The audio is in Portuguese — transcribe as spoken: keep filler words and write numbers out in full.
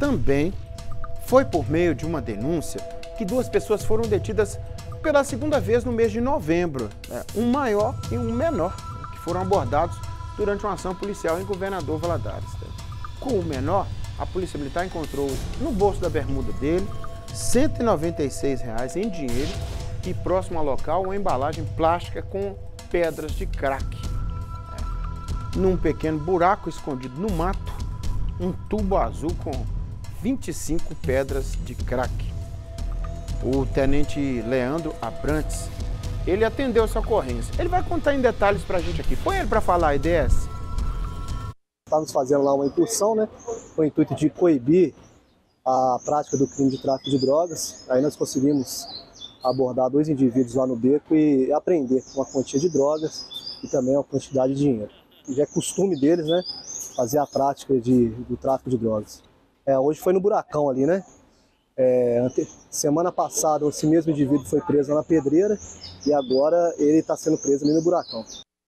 também foi por meio de uma denúncia que duas pessoas foram detidas pela segunda vez no mês de novembro, né? Um maior e um menor, que foram abordados durante uma ação policial em Governador Valadares. Com o menor, a Polícia Militar encontrou no bolso da bermuda dele cento e noventa e seis reais em dinheiro e próximo ao local uma embalagem plástica com pedras de crack. Num pequeno buraco escondido no mato, um tubo azul com vinte e cinco pedras de crack. O tenente Leandro Abrantes, ele atendeu essa ocorrência. Ele vai contar em detalhes pra gente aqui. Põe ele para falar a I D S. Estávamos fazendo lá uma incursão, né, com o intuito de coibir a prática do crime de tráfico de drogas. Aí nós conseguimos abordar dois indivíduos lá no beco e apreender uma quantia de drogas e também uma quantidade de dinheiro. Já é costume deles, né, fazer a prática de, do tráfico de drogas. É, hoje foi no Buracão ali, né? É, ante... Semana passada esse mesmo indivíduo foi preso na Pedreira e agora ele está sendo preso ali no Buracão.